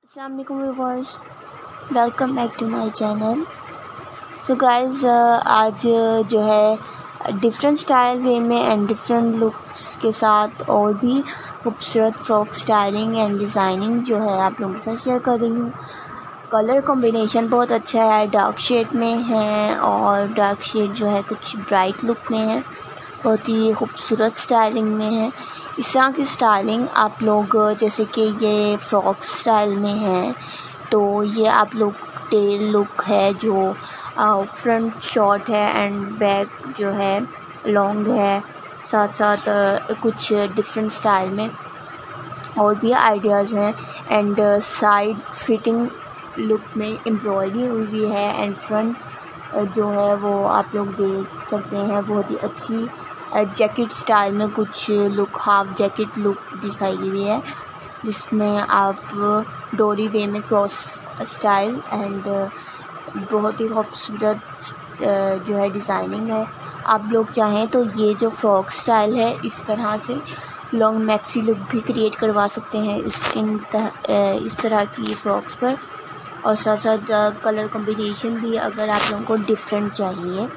अस्सलाम वालेकुम viewers, welcome back to my channel. So guys, आज जो है डिफरेंट स्टाइल वे में एंड डिफरेंट लुक्स के साथ और भी खूबसूरत फ्रॉक स्टाइलिंग एंड डिज़ाइनिंग जो है आप लोगों के साथ शेयर कर रही हूँ। कलर कॉम्बिनेशन बहुत अच्छा है, डार्क शेड में है और डार्क शेड जो है कुछ ब्राइट लुक में है, बहुत ही खूबसूरत स्टाइलिंग में है। इस तरह की स्टाइलिंग आप लोग जैसे कि ये फ्रॉक स्टाइल में है तो ये आप लोग टेल लुक है जो फ्रंट शॉर्ट है एंड बैक जो है लॉन्ग है, साथ साथ कुछ डिफरेंट स्टाइल में और भी आइडियाज़ हैं एंड साइड फिटिंग लुक में एम्ब्रॉयडरी हुई है एंड फ्रंट जो है वो आप लोग देख सकते हैं बहुत ही अच्छी जैकेट स्टाइल में कुछ लुक, हाफ जैकेट लुक दिखाई गई है जिसमें आप डोरी वे में क्रॉस स्टाइल एंड बहुत ही खूबसूरत जो है डिज़ाइनिंग है। आप लोग चाहें तो ये जो फ्रॉक स्टाइल है इस तरह से लॉन्ग मैक्सी लुक भी क्रिएट करवा सकते हैं इस तरह की फ्रॉक्स पर, और साथ साथ कलर कॉम्बिनेशन भी अगर आप लोगों को डिफरेंट चाहिए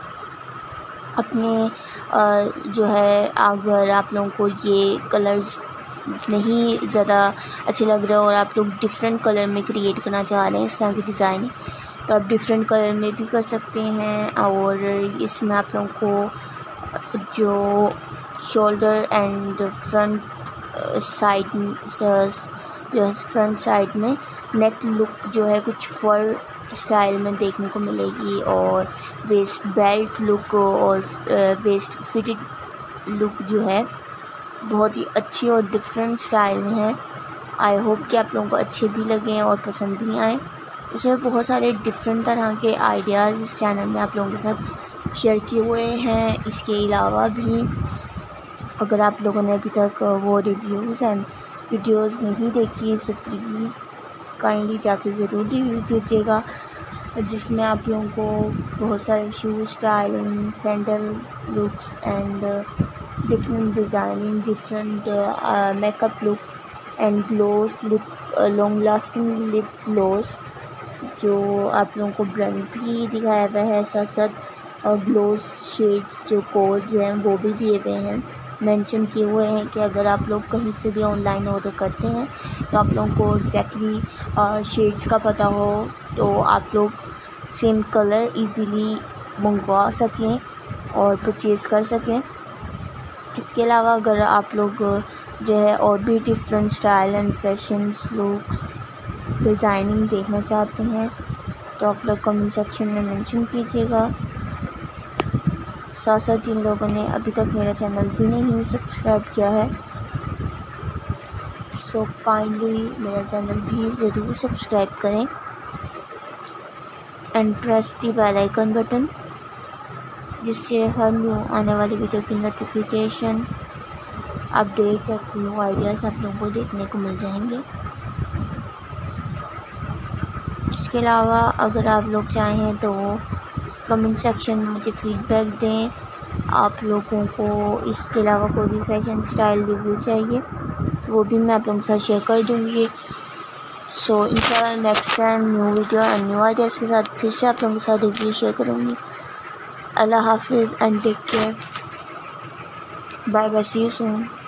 अपने जो है, अगर आप लोगों को ये कलर्स नहीं ज़्यादा अच्छे लग रहे और आप लोग डिफरेंट कलर में क्रिएट करना चाह रहे हैं इस तरह की डिज़ाइन, तो आप डिफरेंट कलर में भी कर सकते हैं। और इसमें आप लोगों को जो शोल्डर एंड फ्रंट साइड जो है फ्रंट साइड में नेक लुक जो है कुछ फर स्टाइल में देखने को मिलेगी और वेस्ट बेल्ट लुक और वेस्ट फिटेड लुक जो है बहुत ही अच्छी और डिफरेंट स्टाइल में है। आई होप कि आप लोगों को अच्छे भी लगे और पसंद भी आए। इसमें बहुत सारे डिफरेंट तरह के आइडियाज़ इस चैनल में आप लोगों के साथ शेयर किए हुए हैं। इसके अलावा भी अगर आप लोगों ने अभी तक वो रिव्यूज़ एंड वीडियोज़ नहीं देखी तो प्लीज़ काइंडली जाके ज़रूर रिव्यू कीजिएगा, जिसमें आप लोगों को बहुत सारे shoes styling, sandal looks and different designing, different makeup look and gloss lip, long lasting lip gloss जो आप लोगों को ब्रांड भी दिखाया हुआ है, साथ साथ ग्लोस शेड्स जो कोड्स हैं वो भी दिए हुए हैं, मेंशन किए हुए हैं कि अगर आप लोग कहीं से भी ऑनलाइन ऑर्डर करते हैं तो आप लोगों को एग्जैक्टली शेड्स का पता हो तो आप लोग सेम कलर इजीली मंगवा सकें और परचेज़ कर सकें। इसके अलावा अगर आप लोग जो है और भी different style and fashion looks designing देखना चाहते हैं तो आप लोग कमेंट सेक्शन में मेंशन कीजिएगा। साथ साथ जिन लोगों ने अभी तक मेरा चैनल भी नहीं सब्सक्राइब किया है सो काइंडली मेरा चैनल भी ज़रूर सब्सक्राइब करें and press the bell icon button, जिससे हर न्यू आने वाली वीडियो की नोटिफिकेशन, अपडेट्स और न्यू आइडियाज़ आप लोगों को देखने को मिल जाएंगे। इसके अलावा अगर आप लोग चाहें तो कमेंट सेक्शन में मुझे फीडबैक दें। आप लोगों को इसके अलावा कोई भी फैशन स्टाइल रिव्यू चाहिए वो भी मैं आप लोगों के साथ शेयर कर दूँगी। सो इंशाल्लाह next time new video and new ideas के साथ फिर से आप लोगों के साथ रिव्यू शेयर करूँगी। अल्लाह हाफिज़ and take care, bye bye, see you soon.